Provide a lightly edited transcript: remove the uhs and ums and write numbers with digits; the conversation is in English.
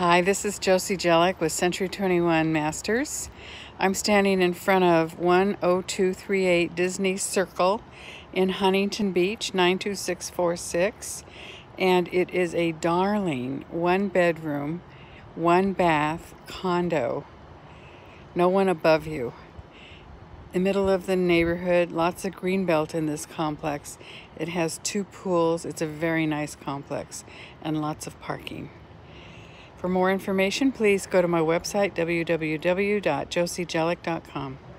Hi, this is Josie Jellick with Century 21 Masters. I'm standing in front of 10238 Disney Circle in Huntington Beach, 92646. And it is a darling 1-bedroom, 1-bath condo. No one above you. The middle of the neighborhood, lots of greenbelt in this complex. It has 2 pools. It's a very nice complex and lots of parking. For more information, please go to my website, www.josiejellick.com.